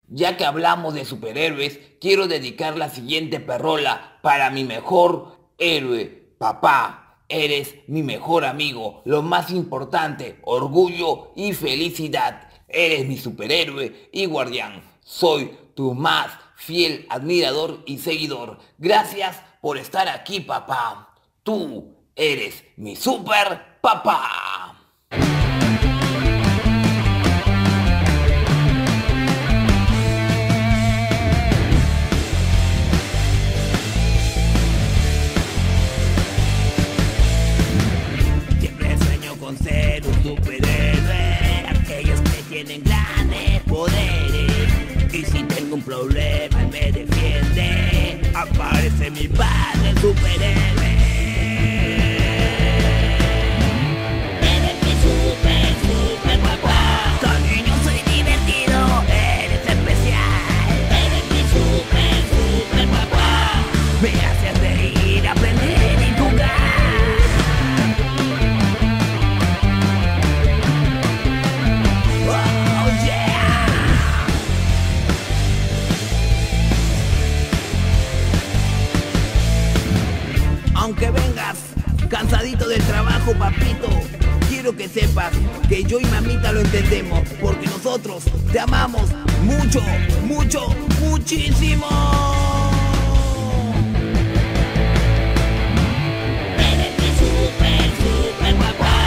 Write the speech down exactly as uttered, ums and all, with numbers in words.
Ya que hablamos de superhéroes, quiero dedicar la siguiente perrola para mi mejor héroe. Papá, eres mi mejor amigo, lo más importante, orgullo y felicidad. Eres mi superhéroe y guardián. Soy tu más fiel admirador y seguidor. Gracias por estar aquí, papá. Tú eres mi super papá. Siempre sueño con ser un superhéroe, aquellos que tienen grandes poderes. Y si tengo un problema, él me defiende. Aparece mi padre, el superhéroe. Eres mi super, super papá. Cariño, soy divertido, eres especial. Eres mi super, super papá. Me haces reír, aprender y jugar. Oh yeah. Aunque vengas cansadito del trabajo, papito, quiero que sepas que yo y mamita lo entendemos, porque nosotros te amamos mucho, mucho, muchísimo. Eres mi super, super papá.